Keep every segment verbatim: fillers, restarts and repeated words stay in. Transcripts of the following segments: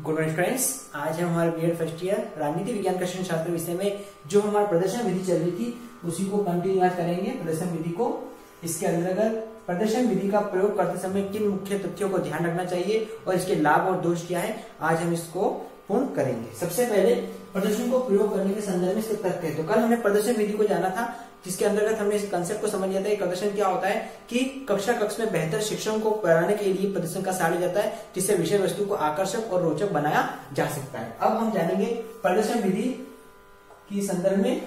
Good morning friends, आज हम हमारे बीएड फर्स्ट ईयर राजनीति विज्ञान कृषि शास्त्र विषय में जो हमारी प्रदर्शन विधि चल रही थी उसी को कंटिन्यू आज करेंगे। प्रदर्शन विधि को इसके अंतर्गत प्रदर्शन विधि का प्रयोग करते समय किन मुख्य तथ्यों को ध्यान रखना चाहिए और इसके लाभ और दोष क्या है, आज हम इसको पूर्ण करेंगे। सबसे पहले प्रदर्शन को प्रयोग करने के संदर्भ में इसके तथ्य। तो कल हमने प्रदर्शन विधि को जाना था, जिसके अंतर्गत हमने इस कंसेप्ट को समझ लिया था कि प्रदर्शन क्या होता है कि कक्षा कक्ष में बेहतर शिक्षण को पढ़ाने के लिए प्रदर्शन का सहारा लिया जाता है, जिससे विषय वस्तु को आकर्षक और रोचक बनाया जा सकता है। अब हम जानेंगे प्रदर्शन विधि की संदर्भ में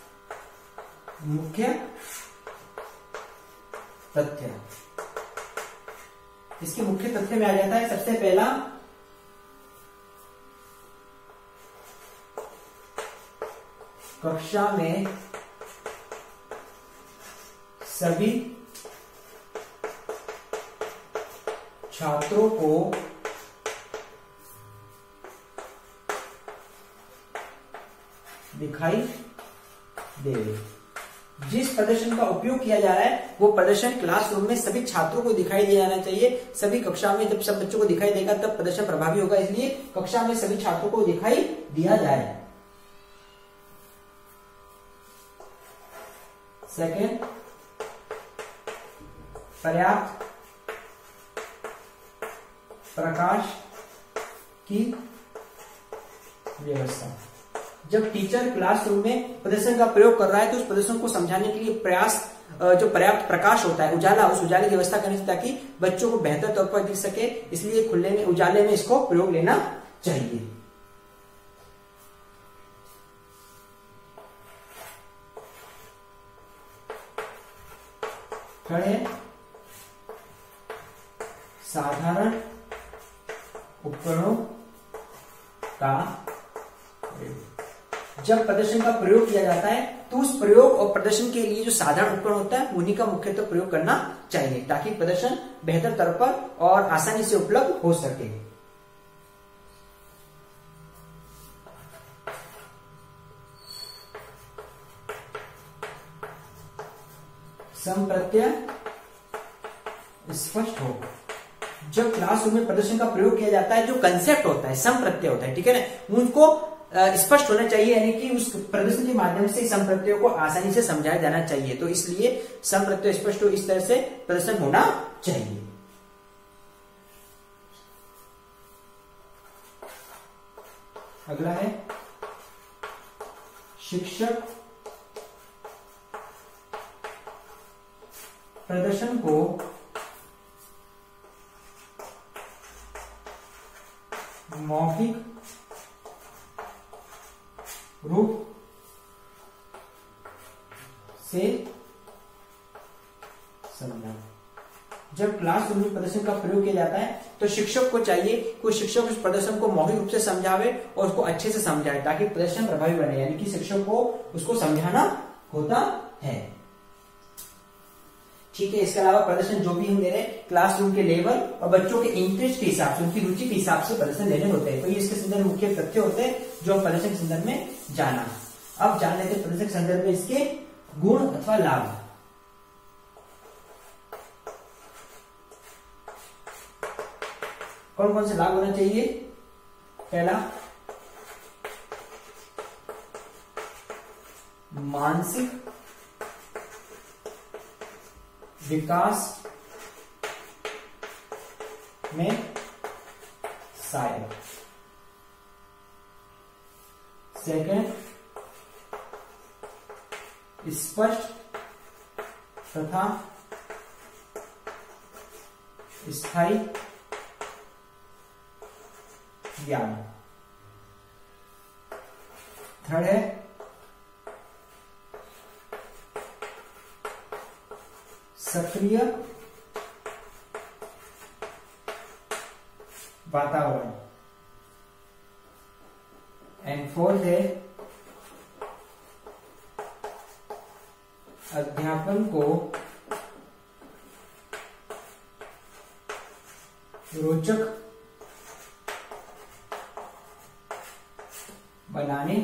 मुख्य तथ्य। इसके मुख्य तथ्य में आ जाता है सबसे पहला कक्षा में सभी छात्रों को दिखाई दे। जिस प्रदर्शन का उपयोग किया जा रहा है वो प्रदर्शन क्लासरूम में सभी छात्रों को दिखाई दे जाना चाहिए। सभी कक्षा में जब सब बच्चों को दिखाई देगा तब प्रदर्शन प्रभावी होगा, इसलिए कक्षा में सभी छात्रों को दिखाई दिया जाए। सेकेंड, पर्याप्त प्रकाश की व्यवस्था। जब टीचर क्लासरूम में प्रदर्शन का प्रयोग कर रहा है तो उस प्रदर्शन को समझाने के लिए प्रयास जो पर्याप्त प्रकाश होता है, उजाला, उस उजाले की व्यवस्था करनी चाहिए ताकि बच्चों को बेहतर तौर पर दिख सके। इसलिए खुले में उजाले में इसको प्रयोग लेना चाहिए। खड़े साधारण उपकरणों का जब प्रदर्शन का प्रयोग किया जाता है तो उस प्रयोग और प्रदर्शन के लिए जो साधारण उपकरण होता है उन्हीं का मुख्यतः प्रयोग करना चाहिए ताकि प्रदर्शन बेहतर तौर पर और आसानी से उपलब्ध हो सके। संप्रत्यय स्पष्ट हो। जब क्लासरूम में प्रदर्शन का प्रयोग किया जाता है जो कंसेप्ट होता है, संप्रत्यय होता है, ठीक है ना, उनको स्पष्ट होना चाहिए, यानी कि उस प्रदर्शन के माध्यम से संप्रत्ययों को आसानी से समझाया जाना चाहिए। तो इसलिए संप्रत्यय स्पष्ट हो, इस तरह से प्रदर्शन होना चाहिए। अगला है शिक्षक प्रदर्शन को मौखिक रूप से समझा। जब क्लासरूम में प्रदर्शन का प्रयोग किया जाता है तो शिक्षक को चाहिए कि शिक्षक उस प्रदर्शन को मौखिक रूप से समझावे और उसको अच्छे से समझाए ताकि प्रदर्शन प्रभावी बने, यानी कि शिक्षक को उसको समझाना होता है। ठीक है। इसके अलावा प्रदर्शन जो भी हम दे रहे हैं क्लासरूम के लेवल और बच्चों के इंटरेस्ट के हिसाब से, उनकी रुचि के हिसाब से प्रदर्शन देने होते हैं। तो ये इसके संदर्भ में मुख्य तथ्य होते हैं जो हम प्रदर्शन के संदर्भ में जाना। अब जान लेते हैं प्रदर्शन के संदर्भ में इसके गुण अथवा लाभ। कौन कौन से लाभ होना चाहिए? पहला, मानसिक विकास में सहायक। सेकंड, स्पष्ट तथा स्थायी ज्ञान। थर्ड है सक्रिय वातावरण। एंड फोर्थ है अध्यापन को रोचक बनाने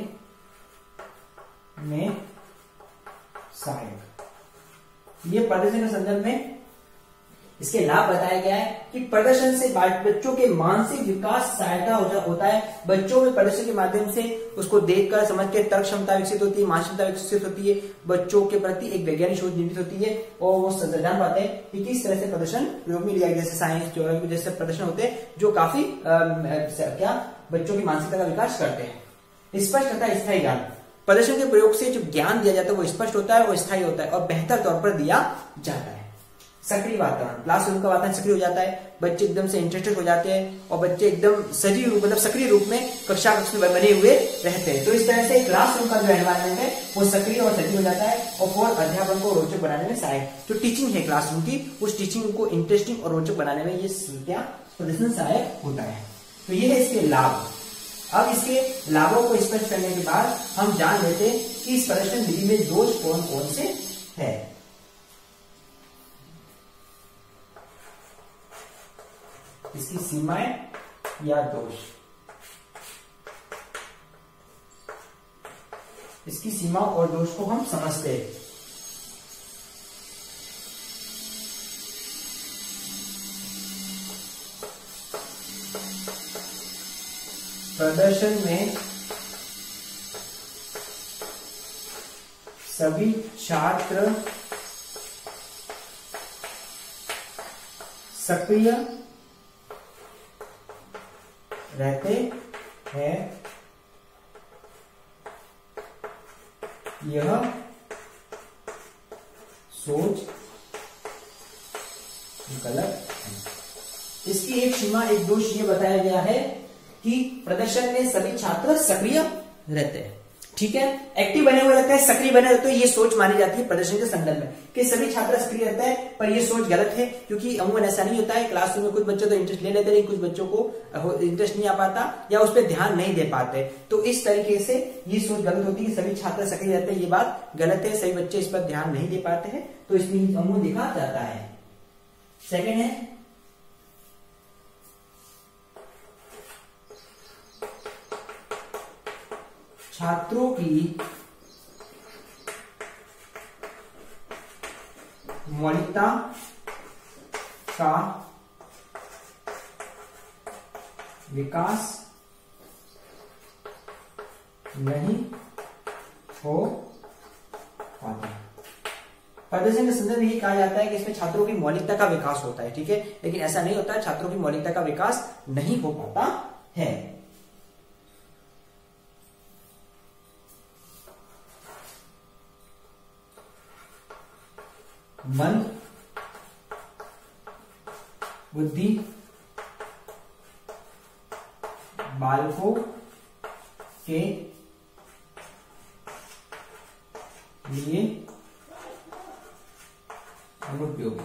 में सहायक। ये प्रदर्शन के संदर्भ में इसके लाभ बताया गया है कि प्रदर्शन से बच्चों के मानसिक विकास सहायता होता है। बच्चों में प्रदर्शन के माध्यम से उसको देखकर समझ के तर्क क्षमता विकसित होती है, मानसिक क्षमता विकसित होती है, बच्चों के प्रति एक वैज्ञानिक सोच निर्मित होती है और वो जान पाते हैं कि किस तरह से प्रदर्शन प्रयोग में लिया गया, जैसे साइंस ज्योग्राफी जैसे प्रदर्शन होते हैं जो काफी क्या बच्चों की मानसिकता का विकास करते हैं। स्पष्ट तथा स्थायी ज्ञान, प्रदर्शन के प्रयोग से जो ज्ञान दिया जाता है वो स्पष्ट होता है और स्थायी होता है और बेहतर तौर पर दिया जाता है। सक्रिय वातावरण, क्लासरूम का वातावरण सक्रिय हो जाता है, बच्चे एकदम से इंटरेस्टेड हो जाते हैं और बच्चे एकदम सजीव रूप मतलब सक्रिय रूप में कक्षा कक्ष में बने हुए रहते हैं। तो इस तरह से क्लासरूम का जो एनवायरनमेंट है वो सक्रिय और सजीव हो जाता है और फिर अध्यापन को रोचक बनाने में सहायक, जो टीचिंग है क्लासरूम की उस टीचिंग को इंटरेस्टिंग और रोचक बनाने में ये क्या प्रदर्शन सहायक होता है। तो ये है इसके लाभ। अब इसके लाभों को स्पष्ट करने के बाद हम जान लेते हैं कि इस प्रदर्शन विधि में दोष कौन कौन से है। इसकी सीमाएं या दोष, इसकी सीमा और दोष को हम समझते हैं। प्रदर्शन में सभी छात्र सक्रिय रहते हैं, यह सोच गलत है। इसकी एक सीमा एक दोष ये बताया गया है कि प्रदर्शन में सभी छात्र सक्रिय रहते हैं, ठीक है, एक्टिव बने हुए रहते हैं, सक्रिय बने रहते हैं, ये सोच मानी जाती है प्रदर्शन के संदर्भ में कि सभी छात्र सक्रिय रहते हैं, पर ये सोच गलत है क्योंकि अमूमन ऐसा नहीं होता है। क्लासरूम में कुछ बच्चे तो इंटरेस्ट ले लेते हैं, कुछ बच्चों को इंटरेस्ट नहीं आ पाता या उस पर ध्यान नहीं दे पाते, तो इस तरीके से ये सोच गलत होती है कि सभी छात्र सक्रिय रहते हैं, ये बात गलत है, सभी बच्चे इस पर ध्यान नहीं दे पाते हैं, तो इसमें अमूमन देखा जाता है। सेकेंड है छात्रों की मौलिकता का विकास नहीं हो पाता। प्रदर्शन के संदर्भ में ये कहा जाता है कि इसमें छात्रों की मौलिकता का विकास होता है, ठीक है, लेकिन ऐसा नहीं होता है, छात्रों की मौलिकता का विकास नहीं हो पाता है। मन बुद्धि बालकों के लिए अनुपयोगी।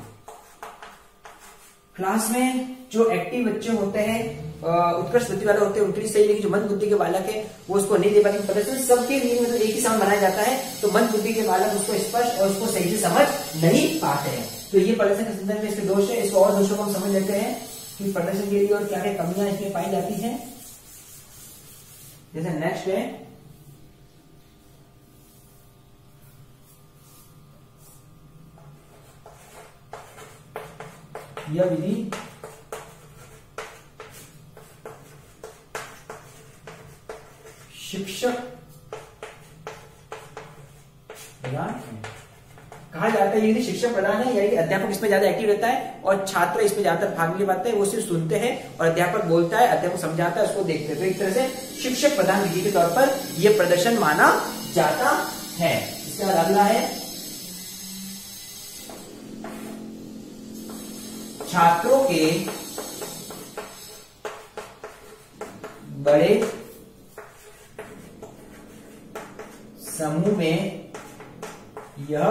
क्लास में जो एक्टिव बच्चे होते हैं, उत्कृष्ट बुद्धि वाले होते हैं, उनके लिए सही, लेकिन जो मंद बुद्धि के बालक है वो उसको नहीं दे पाते। प्रदर्शन सबके लिए मतलब एक ही समान बनाया जाता है, तो मंद बुद्धि के बालक उसको स्पष्ट और उसको सही से समझ नहीं पाते हैं। तो ये प्रदर्शन के संदर्भ में इसके दोष है। इसको और दोषों को हम समझ लेते हैं कि प्रदर्शन के लिए और क्या क्या कमियां इसमें पाई जाती हैं। जैसे नेक्स्ट है यह विधि शिक्षक प्रधान है। कहा जाता है ये शिक्षक प्रधान है, यानी कि अध्यापक इसमें ज्यादा एक्टिव रहता है और छात्र इसमें ज्यादातर भाग नहीं पाते हैं, वो सिर्फ सुनते हैं और अध्यापक बोलता है, अध्यापक समझाता है, उसको देखते हैं। तो एक तरह से शिक्षक प्रधान विधि के तौर पर यह प्रदर्शन माना जाता है। इसका अगला है छात्रों के बड़े समूह में यह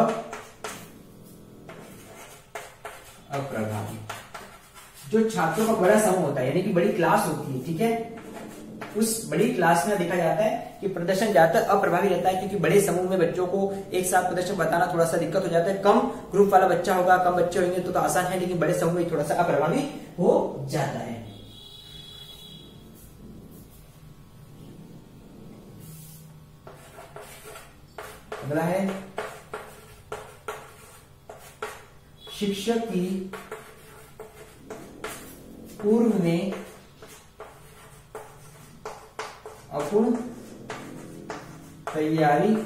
अप्रभावी। जो छात्रों का बड़ा समूह होता है यानी कि बड़ी क्लास होती है, ठीक है, उस बड़ी क्लास में देखा जाता है कि प्रदर्शन ज्यादातर अप्रभावी रहता है, क्योंकि बड़े समूह में बच्चों को एक साथ प्रदर्शन बताना थोड़ा सा दिक्कत हो जाता है। कम ग्रुप वाला बच्चा होगा, कम बच्चे होंगे तो, तो आसान है, लेकिन बड़े समूह में थोड़ा सा अप्रभावी हो जाता है। अगला है शिक्षक की पूर्व में अपूर्ण तैयारी,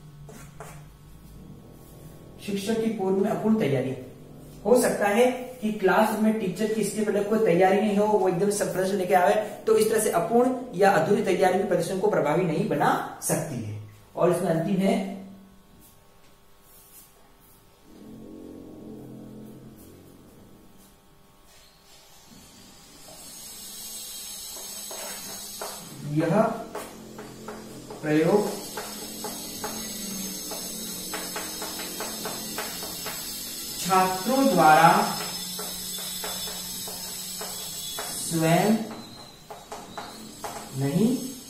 शिक्षक की पूर्व में अपूर्ण तैयारी। हो सकता है कि क्लास में टीचर की इसके पहले कोई तैयारी नहीं हो, वो एकदम सब प्रदर्शन लेके आवे, तो इस तरह से अपूर्ण या अधूरी तैयारी भी प्रदर्शन को प्रभावी नहीं बना सकती है। और इसमें अंतिम है यह प्रयोग छात्रों द्वारा स्वयं नहीं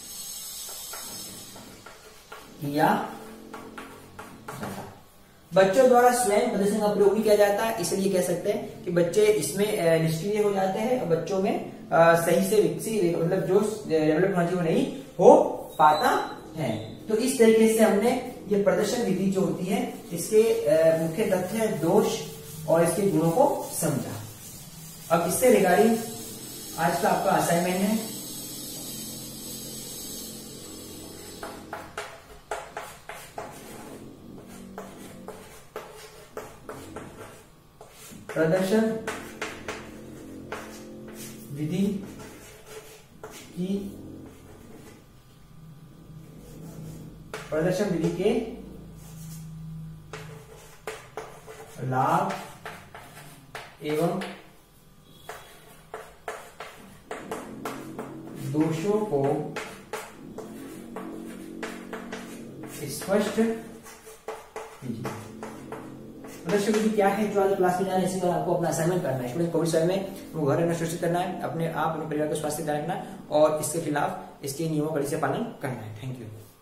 किया जाता। बच्चों द्वारा स्वयं प्रदर्शन का प्रयोग नहीं किया जाता, इसलिए कह सकते हैं कि बच्चे इसमें निष्क्रिय हो जाते हैं और बच्चों में आ, सही से विकसित मतलब जो डेवलप होना चाहिए वो नहीं हो पाता है। तो इस तरीके से हमने ये प्रदर्शन विधि जो होती है इसके मुख्य तथ्य, दोष और इसके गुणों को समझा। अब इससे रिगार्डिंग आज का आपका असाइनमेंट है, प्रदर्शन विधि की प्रदर्शन विधि के लाभ एवं दोषों को स्पष्ट कीजिए। प्रदर्शन विधि क्या है जो आज क्लास में जाना है, इसी पर आपको अपना असाइनमेंट करना है। स्टूडेंट कोविड समय में वो घर रहना सुरक्षित करना है, अपने आप अपने परिवार का स्वास्थ्य ध्यान रखना और इसके खिलाफ इसके नियमों का कड़ी से पालन करना है। Thank you.